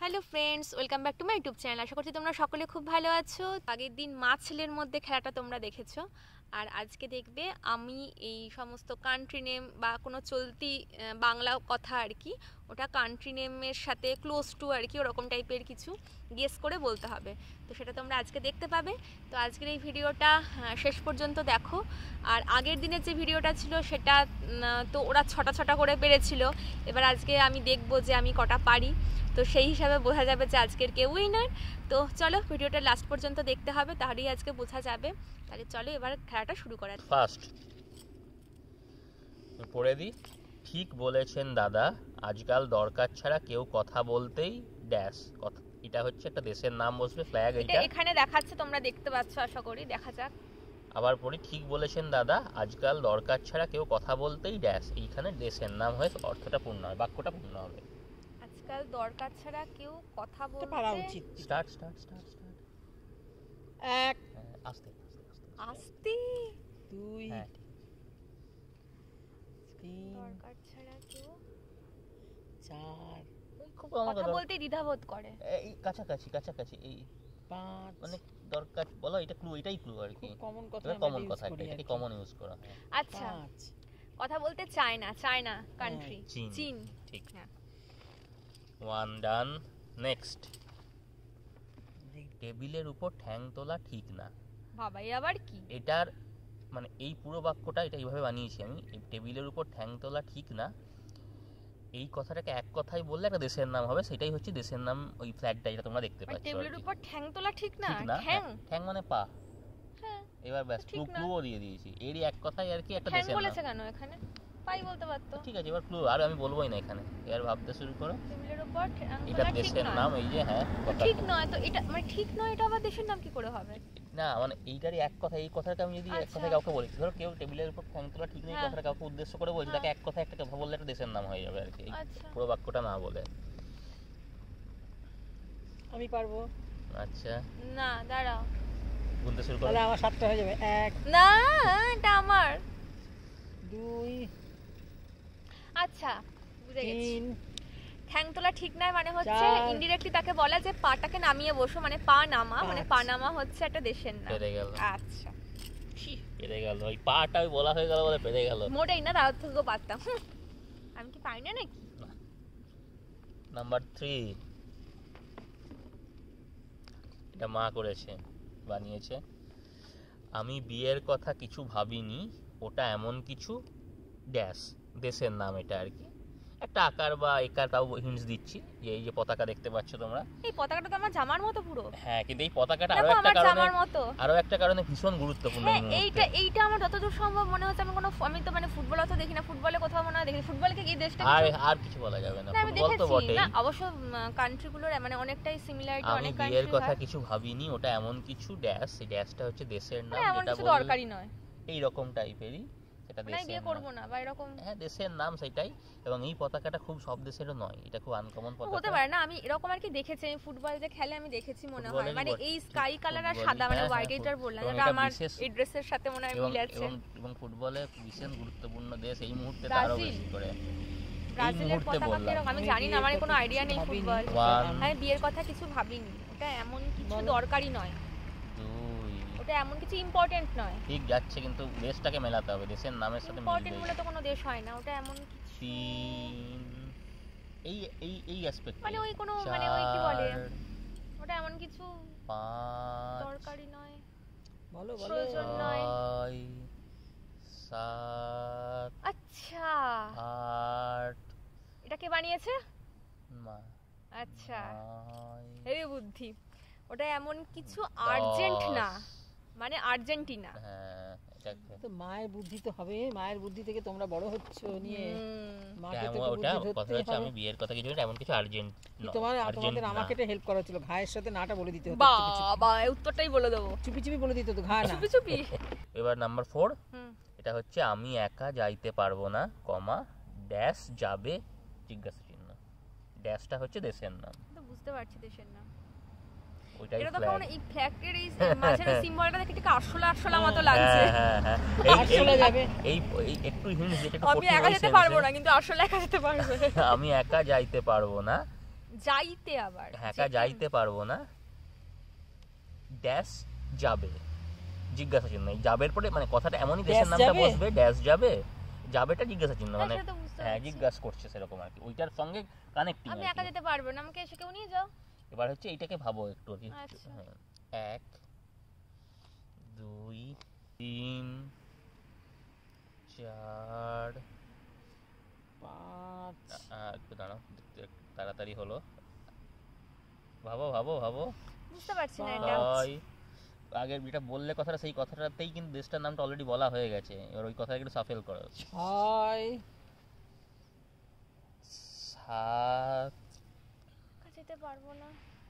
Hello friends, welcome back to my YouTube channel. আশা করছি তোমরা সকলে খুব ভালো আছো। আগের দিন মা ছেলের মধ্যে খেলাটা তোমরা দেখেছো, আর আজকে দেখবে আমি এই সমস্ত কান্ট্রি নেম বা কোনো চলতি বাংলা কথা আর কি, ওটা কান্ট্রি নেমের সাথে ক্লোজ টু আর কি, ওরকম টাইপের কিছু গেস করে বলতে হবে। তো সেটা তোমরা আজকে দেখতে পাবে। তো আজকের এই ভিডিওটা শেষ পর্যন্ত দেখো। আর আগের দিনের যে ভিডিওটা ছিল সেটা তো ওরা ছটা করে পেরেছিল। এবার আজকে আমি দেখবো যে আমি কটা পারি, তো সেই হিসাবে বোঝা যাবে যে আজকের কে উইনার। তো চলো ভিডিওটা লাস্ট পর্যন্ত দেখতে হবে, তাহলেই আজকে বোঝা যাবে। তাহলে চলো এবার খেলাটা শুরু করা যাক। ফার্স্ট পড়ে দিই। ঠিক বলেছেন দাদা, আজকাল দরকার ছাড়া কেউ কথা বলতেই ড্যাশ কথা। এটা হচ্ছে একটা দেশের নাম বসবে, ফ্ল্যাগ। এটা এখানে দেখাচ্ছে, তোমরা দেখতে পাচ্ছ, আশা করি। দেখা যাক। আবার পড়ি। ঠিক বলেছেন দাদা, আজকাল দরকার ছাড়া কেউ কথা বলতেই ড্যাশ। এইখানে দেশের নাম হয়ে অর্থটা পূর্ণ হবে, বাক্যটা পূর্ণ হবে। আজকাল দরকার ছাড়া কেউ কথা বলতে পারা উচিত। স্টার্ট এক, আস্তে আস্তে। দুই, হ্যাঁ, তিন, দরকার ছাড়া কেউ চার, খুব কথা বলতে দ্বিধাবোধ করে। এই কাছাকাছি এই পাঁচ। মানে দরকার বলো, এটা ক্লু, এটাই ক্লু আর কি। কমন কথা, কমন কথা, এটাকে কমন ইউজ করা হয়। আচ্ছা, কথা বলতে চায়না কান্ট্রি চীন। ঠিক, হ্যাঁ। One done. নেক্সট। টেবিলের উপর ঠ্যাং তোলা ঠিক না। বাবা, আবার কি? এটার মানে এই পুরো বাক্যটা এটা এইভাবে বানিয়েছি আমি। এই টেবিলের উপর ঠ্যাং তোলা ঠিক না, এই কথাটাকে এক কথায় বললে একটা দেশের নাম হবে। সেটাই হচ্ছে দেশের নাম, ওই ফ্ল্যাগটা যেটা তোমরা দেখতে পাচ্ছ। টেবিলের উপর ঠ্যাং তোলা ঠিক না, ঠ্যাং মানে পা। হ্যাঁ, এবার ব্যাস ক্লুও দিয়ে দিয়েছি। এরই এক কথাই আর কি, একটা দেশের নাম। বলেছে কেন এখানে? পাই বলতে পারতো। ঠিক আছে, এবার ক্লু আর আমি বলবোই না এখানে। এবার ভাবতে শুরু করো। টেবিলের উপর ঠ্যাং এটা তোলা ঠিক দেশের নয়। নাম, এই যে। হ্যাঁ, ঠিক নয় তো এটা, মানে ঠিক নয়, এটা আবার দেশের নাম কি করে হবে? না মানে এইটারই এক কথা, এই কথাটা আমি যদি এক কথায় কাউকে বলি, ধরো কেউ টেবিলের উপর ঠ্যাং তোলা ঠিক নেই, কথাটা কাউকে উদ্দেশ্য করে বলছি, তাকে এক কথায় একটা কথা বললে একটা দেশের নাম হয়ে যাবে আর কি, পুরো বাক্যটা না বলে। আমি পারবো। আচ্ছা, না, দাঁড়াও, বলতে শুরু করো। তাহলে আমার 7টা হয়ে যাবে। এক, না, এটা আমার। দুই, আচ্ছা, বুঝে গেছি। তিন, ঠ্যাং তোলা ঠিক নয় মানে হচ্ছে চার। ইনডিরেক্টলি তাকে বলা যে পাটাকে নামিয়ে বসো, মানে পা নামা, মানে পা নামা হচ্ছে একটা দেশের নাম। পেরে গেল। আচ্ছা, পেরে গেল, ওই পাটা ওই বলা হয়ে গেল বলে পেরে গেল। মোটেই না, তার থেকেও পারতাম। আমি কি পারি না নাকি? নাম্বার 3। এটা মা করেছে, বানিয়েছে। আমি বিয়ের কথা কিছু ভাবিনি, ওটা এমন কিছু ড্যাশ। দেশের নাম এটা আর কি, একটা আকার বা একার, তাও হিন্টস দিচ্ছি। যে এই যে পতাকা দেখতে পাচ্ছ তোমরা, এই পতাকাটা তো আমার জামার মতো পুরো। হ্যাঁ, কিন্তু এই পতাকাটা আরো একটা কারণে ভীষণ গুরুত্বপূর্ণ। হ্যাঁ, এইটা আমার যতদূর সম্ভব মনে হচ্ছে, আমি তো মানে ফুটবল অত দেখি না, ফুটবলে কোথাও মনে হয় দেখি। ফুটবলকে কি দেশটা আর কিছু বলা যাবে না, ফুটবল তো বটেই। না, অবশ্য কান্ট্রিগুলোর মানে অনেকটাই সিমিলারিটি, অনেক কান্ট্রি। আমি বিয়ের কথা কিছু ভাবিনি, ওটা এমন কিছু ড্যাশ। এই ড্যাশটা হচ্ছে দেশের নাম, যেটা বলতে দরকারই নয়, এই রকম টাইপেরই। সেটা দেশের বিয়ে করব না বা এরকম, হ্যাঁ, দেশের নাম সেটাই। এবং এই পতাকাটা খুব সব দেশেরও নয়, এটা খুব আনকমন পতাকা হতে পারে না। আমি এরকম আর কি দেখেছি, আমি ফুটবল যে খেলে আমি দেখেছি, মনে হয় মানে এই স্কাই কালার আর সাদা, মানে হোয়াইট, এটার বললাম, যেটা আমার এই ড্রেসের সাথে মনে হয় মিল আছে। এবং ফুটবলে বিশেষ গুরুত্বপূর্ণ দেশ এই মুহূর্তে আরো বেশি করে। ব্রাজিলের পতাকা কিরকম আমি জানি না, আমার কোনো আইডিয়া নেই ফুটবল। আমি বিয়ের কথা কিছু ভাবিনি, ওটা এমন কিছু দরকারি নয়, ওটা এমন কিছু ইম্পর্টেন্ট নয়। ঠিক যাচ্ছে, কিন্তু দেশটাকে মেলাতে হবে, দেশের নামের সাথে ইম্পর্টেন্ট বলে তো কোনো দেশ হয় না, ওটা এমন কিছু এই অ্যাসপেক্ট, মানে ওই কোনো মানে ওই কি বলে, ওটা এমন কিছু দরকারি নয়, বলো প্রয়োজন নয়। 7, আচ্ছা, 8। এটা কে বানিয়েছে? মা। আচ্ছা, হেভি বুদ্ধি। ওটা এমন কিছু আর্জেন্ট না, মানে আর্জেন্টিনা। হ্যাঁ, এটা তো মায়ের বুদ্ধি তো হবে, মায়ের বুদ্ধি থেকে তোমরা বড় হচ্ছ নিয়ে। মাকে তো ওটা কথা হচ্ছে, আমি বিয়ের কথা কিছু এমন কিছু আর্জেন্ট নয়। তোমাদের আমাকে এটা হেল্প করা ছিল, ঘায়ের সাথে নাটা বলে দিতে হতো। বাবা, উত্তরটাই বলে দেবো, চুপি চুপি বলে দিতে হতো, ঘা না চুপি। এবার নাম্বার 4। এটা হচ্ছে আমি একা যাইতে পারবো না, কমা ড্যাশ যাবে জিজ্ঞাসা চিহ্ন। ড্যাশটা হচ্ছে দেশের নাম, তো বুঝতে পারছি দেশের নাম। ওইটাই এটা তো ফ্ল্যাগ। কোন এই ফ্ল্যাগের এই মাঝের সিম্বলটা দেখে ঠিক আরশোলা মতো লাগছে। হ্যাঁ, এই একটু হিন্ট দিতে, একটু আমি একা যেতে পারবো না, কিন্তু আসলে একা যেতে পারবে। আমি একা যাইতে পারবো না, যাইতে আবার একা যাইতে পারবো না, ড্যাশ যাবে, জিজ্ঞাসা চিহ্ন। এই যাবের পরে মানে কথাটা এমনই দেশের ড্যাশ নামটা যাবে? বসবে, ড্যাশ যাবে, যাবেটা জিজ্ঞাসা চিহ্ন, হ্যাঁ, মানে সেটা তো বুঝতে হ্যাঁ পারছি। জিজ্ঞাসা করছে সেরকম আর কি, ওইটার সঙ্গে কানেক্টিং। আমি একা যেতে পারবো না, আমাকে এসে কেউ নিয়ে যাও। এবার হচ্ছে এইটাকে ভাবো একটু আর কি। আচ্ছা। হ্যাঁ, 1 2 3 4 5 একটু দাঁড়াও, একটু তাড়াতাড়ি হলো, ভাবো ভাবো ভাবো। বুঝতে পারছি না এটা। 6 আগের যেটা বললে কথাটা, সেই কথাটাতেই কিন্তু দেশটার নামটা অলরেডি বলা হয়ে গেছে, এবার ওই কথাটা একটু সাফেল করো। 6 7 একা যেতে পারবো না।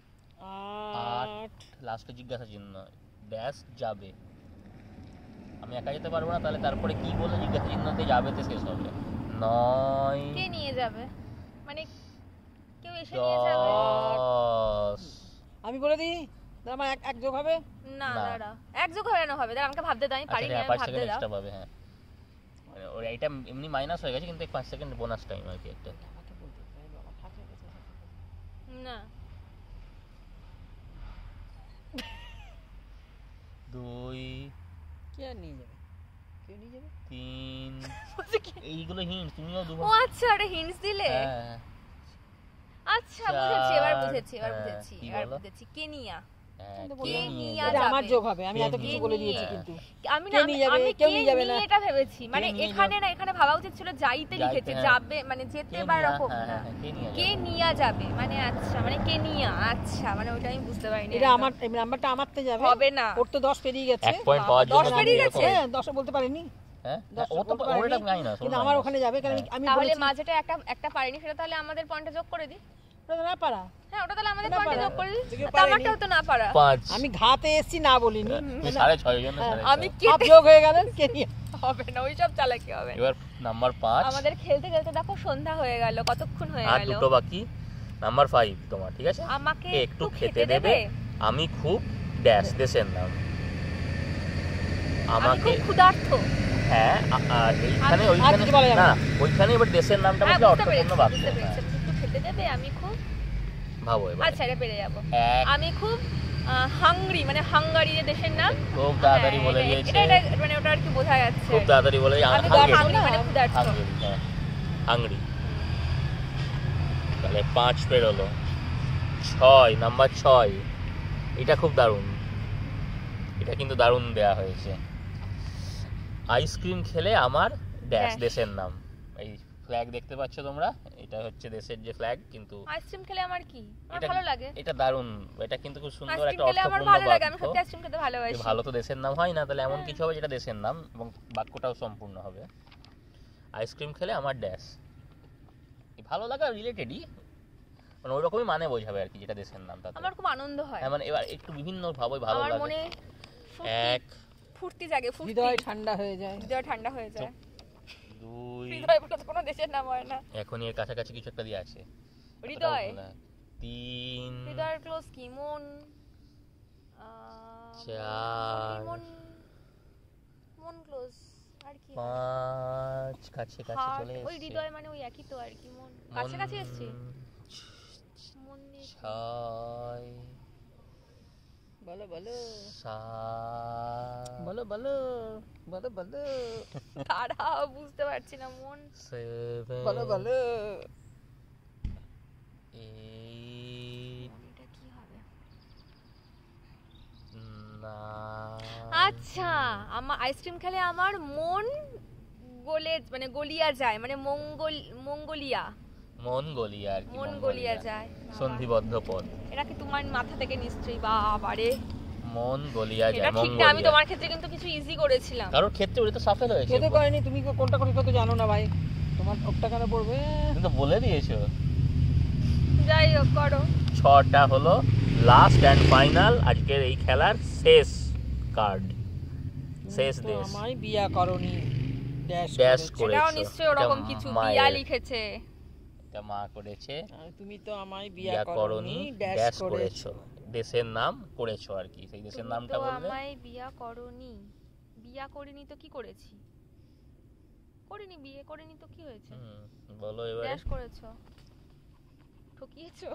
8 লাস্টে জিজ্ঞাসা চিহ্ন, ড্যাশ যাবে। আমি একা যেতে পারবো না, তাহলে তারপরে কি বলে জিজ্ঞাসা চিহ্নতে যাবেতে শেষ হবে। 9 কে নিয়ে যাবে, মানে কেউ এসে নিয়ে যাবে? 10 আমি বলে দিই, দাঁড়া আমার এক যোগ হবে। না না। দাঁড়া, এক যোগ হবে না, হবে দাঁড়া আমাকে ভাবতে দাও, আমি পারি না, আচ্ছা, আমি 5 ভাবতে সেকেন্ড দাও। এক্সট্রা পাবে। হ্যাঁ, মানে ওর এইটা এমনি মাইনাস হয়ে গেছে, কিন্তু 5 সেকেন্ড বোনাস টাইম আর কি একটা। আমাকে বলতে হবে, বাবা থাকে গেছে। না 2 কে আর নিয়ে যাবে, কে নিয়ে যাবে? 3 বলছে কি? এইগুলো হিন্ট, তুমিও ও দুবার। আচ্ছা, আরে হিন্টস দিলে। হ্যাঁ, আচ্ছা বুঝেছি, এবার চার, বুঝেছি, এবার হ্যাঁ, বুঝেছি, কি এবার বলো? বুঝেছি। কেনিয়া। হ্যাঁ, কিন্তু কে বললাম, নিয়ে নিয়ে যাবে? এটা আমার যাবে। যোগ হবে, আমি কে এত কিছু নিয়ে বলে যাবে? দিয়েছি কিন্তু। আমি কে না নিয়ে যাবে? আমি কেউ কে নিয়ে যাবে না। নিয়ে এটা ভেবেছি, মানে নিয়ে এখানে যাবে? না, এখানে ভাবা উচিত ছিল যাইতে যাইতে, লিখেছে, হ্যাঁ। যাবে মানে যেতে কে বা নিয়ে- রকম হ্যাঁ, না। হ্যাঁ, কে নিয়ে কে যাবে? নিয়ে যাবে মানে আচ্ছা, মানে কে নিয়া, আচ্ছা মানে ওটা আমি বুঝতে পারিনি। এটা একদম। আমার এই নাম্বারটা আমারতে যাবে, হবে না। ওর তো 10 পেরিয়ে গেছে। 1 পয়েন্ট পাওয়ার জন্য 10 পেরিয়ে তুমি গেছে? এরকম- হ্যাঁ 10 বলতে পারিনি, হ্যাঁ, 10 ও তো বলতে ওর এটা পারিনি, মাইনাস, কিন্তু আমার ওখানে যাবে, কারণ আমি তাহলে বলেছি মাঝেটা একটা পারিনি, সেটা তাহলে আমাদের পয়েন্টে যোগ করে দিই। ওটা না পারা। হ্যাঁ, ওটা তাহলে আমাদের না পয়েন্টে পারা। যোগ করে দিই। কেউ তা পারেনি। আমারটাও তো না পারা। 5 আমি ঘাতে এসেছি না বলিনি, 6.5 জন্য হ্যাঁ, 6.5। আমি হাফ কেটে যোগ হয়ে গেল, কে নিয়ে হবে না, ওইসব চালাকি হবে না। এবার নাম্বার 5, আমাদের খেলতে খেলতে দেখো সন্ধ্যা হয়ে গেল, কতক্ষণ হয়ে আর গেল। দুটো বাকি। নাম্বার 5 তোমার, ঠিক আছে? আমাকে একটু খেতে দেবে, আমি খুব ড্যাশ দেশের নাম। আমি আমাকে খুব ক্ষুধার্ত। হ্যাঁ, আর এইখানে আমি- ওইখানে আর কিছু বলা যাবে না, না। ওইখানে এবার দেশের নামটা হ্যাঁ, বললে বুঝতে পেরেছি, অর্থপূর্ণ বাক্য। বুঝতে পেরেছি। আমি একটু খেতে দেবে, আমি খুব, ভাবো এবার। আচ্ছা এটা পেরে যাবো। 1 আমি খুব হাংরি, মানে হাঙ্গারি যে দেশের নাম। খুব তাড়াতাড়ি হ্যাঁ, বলে এটা- দিয়েছে, এটা মানে ওটা আর কি বোঝা যাচ্ছে। খুব তাড়াতাড়ি বলে আমি হাঙ্গেরি, হাংরি মানে ক্ষুধার্ত। হাঙ্গেরি, হ্যাঁ হাঙ্গরি। তাহলে 5 পেরোলো। 6 নাম্বার 6, এটা খুব দারুণ, এটা কিন্তু দারুণ দেয়া হয়েছে। আইসক্রিম খেলে আমার ড্যাশ ড্যাশ। দেশের নাম। এই ফ্ল্যাগ দেখতে পাচ্ছ তোমরা, এটা হচ্ছে দেশের যে ফ্ল্যাগ, কিন্তু আইসক্রিম খেলে আমার কি, আমার এটা- ভালো লাগে। এটা দারুণ, এটা কিন্তু খুব সুন্দর আইসক্রিম একটা খেলে আমার অর্থপূর্ণ ভালো লাগে, আমি বাক্য। সত্যি আইসক্রিম খেতে ভালোবাসি। ভালো তো দেশের নাম হয় না, তাহলে এমন হ্যাঁ। কিছু হবে যেটা দেশের নাম এবং বাক্যটাও সম্পূর্ণ হবে। আইসক্রিম খেলে আমার ড্যাশ, এই ভালো লাগা রিলেটেডই, মানে ওই রকমই মানে বোঝাবে আর কি, যেটা দেশের নাম তাতে। আমার খুব আনন্দ হয়, হ্যাঁ, মানে এবার একটু বিভিন্ন ভাবে ভালো আমার লাগে। মনে 1 ফুর্তি জাগে, ফুর্তি, হৃদয় ঠান্ডা হয়ে যায়। হৃদয় ঠান্ডা হয়ে যায়। 2 হৃদয় বলে তো কোনো দেশের নাম হয় না। এখনই এর কাছাকাছি কিছু একটা দিয়ে আছে। হৃদয়, 3 হৃদয়ের ক্লোজ কি, মন, 4 মন, মন ক্লোজ, আর কি 5 কাছে কাছে হার্ট, চলে ওই এসেছে। হৃদয় মানে ওই একই তো আর কি, মন কাছে কাছে এসেছে। মন নিয়ে 6 বলো বলো 7 বলো বলো বলো বলো তারা বুঝতে পারছি না, মন 7 বলো বলো 8 এটা কি হবে? 9 আচ্ছা, আমার আইসক্রিম খেলে আমার মন গলে, মানে গলিয়া যায়, মানে মঙ্গোলিয়া, মন গলিয়া আর কি, মন গলিয়া যায়। সন্ধিবদ্ধ পদ। এটা কি তোমার মাথা থেকে নিশ্চয়ই, বাবারে মন গলিয়া এটা যায়, ঠিক না। আমি তোমার ক্ষেত্রে কিন্তু কিছু ইজি করেছিলাম। কারোর ক্ষেত্রে ওটা তো সাফেল হয়েছে, খেতে করেনি, তুমি কোনটা কোনটা তো জানো না ভাই, তোমার ওটা কেন পড়বে? তুমি তো বলে দিয়েছো। যাই হোক, করো। 6টা হলো লাস্ট এন্ড ফাইনাল আজকের এই খেলার শেষ কার্ড, শেষ তো দেশ। আমায় বিয়া করনি, ড্যাশ ড্যাশ করেছে। করেছো। এটাও নিশ্চয়ই ওরকম এটা কিছু মায়ের। বিয়া লিখেছে। এটা মা করেছে, আর তুমি তো আমায় বিয়া বিয়া করনি, করনি, ড্যাশ ড্যাশ করেছো, করেছো। দেশের নাম করেছো আর কি, সেই দেশের তুমি নামটা তো বললে। আমায় বিয়া করনি, বিয়া করিনি তো কি করেছি? করিনি, বিয়ে করিনি তো কি হয়েছে? বলো এবারে। ড্যাশ করেছো। ঠকিয়েছো?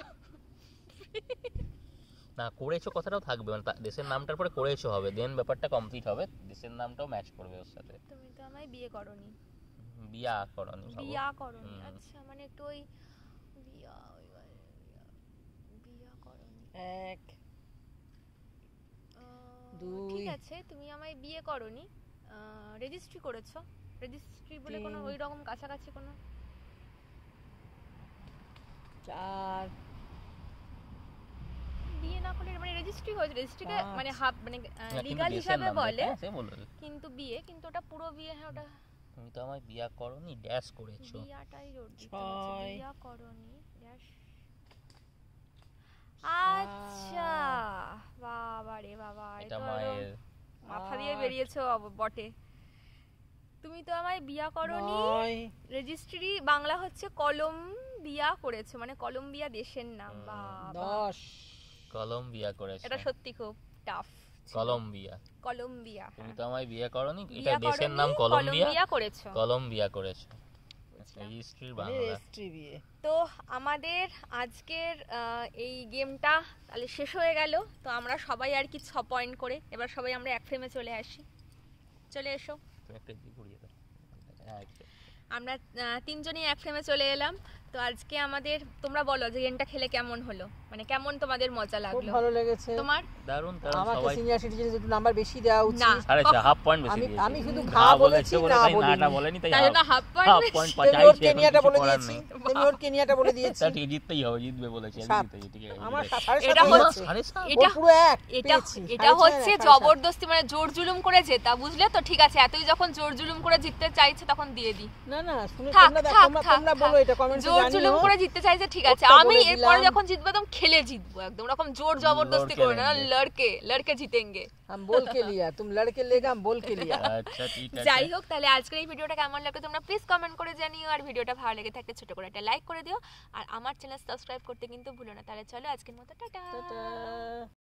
না, করেছো কথাটাও থাকবে, মানে দেশের নামটার পরে করেছো হবে, দেন ব্যাপারটা কমপ্লিট হবে, দেশের নামটাও ম্যাচ করবে ওর সাথে। তুমি তো আমায় বিয়ে করনি। বিয়া করনি, বিয়া করনি, আচ্ছা, মানে একটু ওই বিয়া বিয়া করনি। 1 2 ঠিক আছে, তুমি আমায় বিয়ে করনি, রেজিস্ট্রি করেছো। রেজিস্ট্রি বলে কোনো ওই রকম কাছাকাছি কোনো 4 বিয়ে না করলে মানে রেজিস্ট্রি হয়েছে, রেজিস্ট্রিকে 5 মানে হাফ মানে না, কিন্তু লিগ্যাল দেশের হিসাবে নাম বলে, লেখা আছে বলে। কিন্তু বিয়ে, কিন্তু ওটা পুরো বিয়ে, হ্যাঁ ওটা তুমি তো আমায় বিয়া করনি, ড্যাশ করেছো। বিয়াটাই জোর দিতে 6 হচ্ছে, বিয়া করনি ড্যাশ। আচ্ছা, বাবা রে বাবা, এটা মায়ের মাথা দিয়ে বেরিয়েছো বটে। তুমি তো আমায় বিয়া করনি, 9 রেজিস্ট্রি বাংলা হচ্ছে কলম্বিয়া করেছো, মানে কলম্বিয়া দেশের নাম। বাবা, 10 কলম্বিয়া করেছো। এটা সত্যি খুব টাফ। কলম্বিয়া, কলম্বিয়া, তুমি তো আমায় বিয়ে করনি, এটা বিয়া দেশের করনি, নাম কলম্বিয়া, কলম্বিয়া করেছো। কলম্বিয়া করেছো, রেজিস্ট্রির বাংলা। রেজিস্ট্রি বিয়ে। তো আমাদের আজকের এই গেমটা তাহলে শেষ হয়ে গেল। তো আমরা সবাই আর কি 6 পয়েন্ট করে, এবার সবাই আমরা এক ফ্রেমে চলে আসি। চলে এসো। তুমি একটা দিয়ে ঘুরিয়ে দাও। হ্যাঁ, আমরা তিনজনই এক ফ্রেমে চলে এলাম। তো আজকে আমাদের, তোমরা বলো যে গেমটা খেলে কেমন হলো, মানে কেমন তোমাদের মজা খুব লাগলো? ভালো লেগেছে তোমার? দারুণ, কারণ আমাকে সবাই সিনিয়র সিটিজেন একটু নাম্বার বেশি দেওয়া উচিত। না, আরে হাফ পয়েন্ট বেশি আমি দিয়েছে। আমি শুধু ঘা ঘা বলেছে বলেছি, বলে না তাই নাটা বলিনি। বলেনি, তাই তাই জন্য হাফ হাফ পয়েন্ট। পয়েন্ট আমি পাচ্ছি। ওর কেনিয়াটা বলে দিয়েছি, আমি ওর কেনিয়াটা বলে দিয়েছি। তা ঠিক জিততেই হবে, জিতবে বলেছি, আমি 7 জিতেছি, ঠিক আছে। আমার এটা 7.5 হচ্ছে- হচ্ছে। সাড়ে সাত? এটা ওর পুরো এক এটা পেয়েছি, এটা 6.5 হচ্ছে না, 7.5 জবরদস্তি, মানে জোর জুলুম করে জেতা, বুঝলে তো? ঠিক আছে, এতই যখন জোর জুলুম করে জিততে চাইছে তখন দিয়ে দি। না না, শুনে থাক, তোমরা থাক, তোমরা থাক, তোমরা থাক। বলো, এটা কমেন্টে জোর জানিও। জুলুম করে জিততে চাইছে, ঠিক আছে। ওটা আমি বলে এরপরে দিলাম। যখন জিতবো একদম খেলে জিতবো, একদম ওরকম জোর জবরদস্তি লড়কে করবো না, लेंगे। লড়কে লড়কে জিতেঙ্গে। हम बोल के लिया, तुम लड़के लेगा, हम बोल के लिया। আচ্ছা, ঠিক আছে। যাই হোক, তাহলে আজকের এই ভিডিওটা কেমন লাগলো তোমরা প্লিজ কমেন্ট করে জানিও, আর ভিডিওটা ভালো লেগে থাকলে ছোট করে একটা লাইক করে দিও, আর আমার চ্যানেল সাবস্ক্রাইব করতে কিন্তু ভুলো না। তাহলে চলো আজকের মতো টাটা। টাটা।